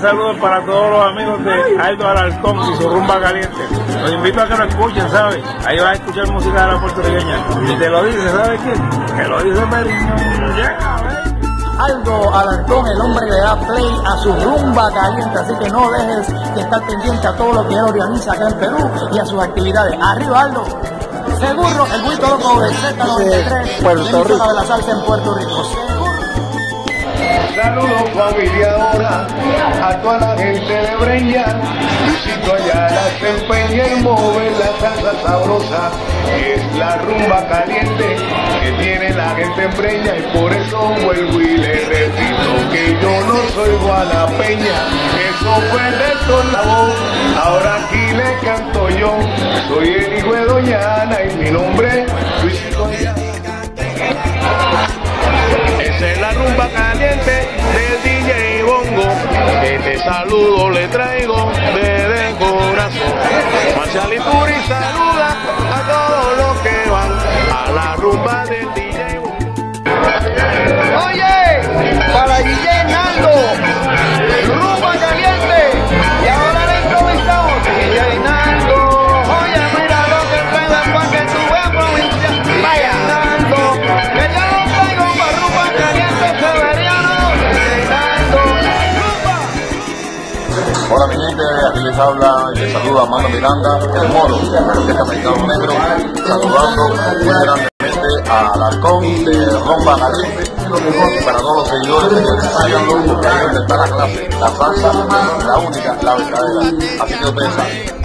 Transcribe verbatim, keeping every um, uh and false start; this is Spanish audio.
saludo para todos los amigos de Aldo Alarcón y su rumba caliente. Los invito a que lo escuchen, ¿sabes? Ahí vas a escuchar música de la puertorriqueña. Y te lo dice, ¿sabes quién? Que lo dice Periño. Aldo Alarcón, el hombre que da play a su rumba caliente, así que no dejes de estar pendiente a todo lo que él organiza acá en Perú y a sus actividades. ¡Arriba, Aldo! Seguro, el Buito Loco de Z noventa y tres, Puerto Rico, de la salsa en Puerto Rico. Seguro. Saludos familia ahora a toda la gente de Breña. Luisito Ayala se empeña en mover la salsa sabrosa. Es la rumba caliente que tiene la gente en Breña, y por eso vuelvo y le repito que yo no soy guanapeña. Eso fue de la voz, ahora aquí le canto yo. Soy el hijo de Doña Ana y mi nombre es Luisito Ayala. Esa es la rumba caliente del D J Bongo. Este saludo le traigo desde corazón. Marcial Ituri saluda a todos los que van a la rumba del D J Bongo. Oye, para D J Nando, rumba caliente. Y ahora le improvisamos D J Nando. Oye, mira lo que traigo para que tú veas provincia. Vaya Nando, que yo lo traigo para rumba caliente severiano. Hola mi gente, aquí les habla y les saluda Mano Miranda, el Moro, el Americano Negro, saludando muy grandemente a Alarcón de Rumba Caliente, y para todos los seguidores que síganlo, porque ahí donde está la clase, la salsa, la única, la verdadera, así que ustedes saben.